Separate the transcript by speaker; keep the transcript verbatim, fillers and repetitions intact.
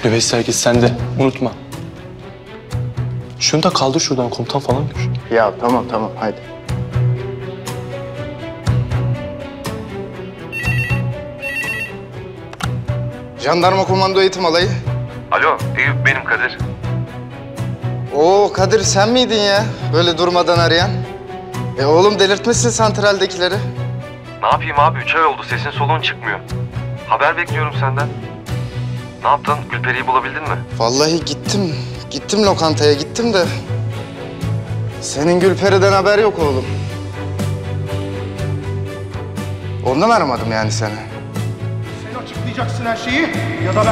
Speaker 1: Nüveyis herkes sende. Unutma. Şunu da kaldır şuradan, komutan falan gör.
Speaker 2: Ya tamam tamam haydi. Jandarma Komando Eğitim Alayı.
Speaker 3: Alo, Eyüp benim Kadir.
Speaker 2: Oo Kadir sen miydin ya? Böyle durmadan arayan. E oğlum delirtmişsin santraldekileri.
Speaker 3: Ne yapayım abi? Üç ay oldu. Sesin soluğun çıkmıyor. Haber bekliyorum senden. Ne yaptın? Gülperi'yi bulabildin mi?
Speaker 2: Vallahi gittim. Gittim lokantaya gittim de. Senin Gülperi'den haber yok oğlum. Ondan aramadım yani seni.
Speaker 4: Sen açıklayacaksın her şeyi ya da ben.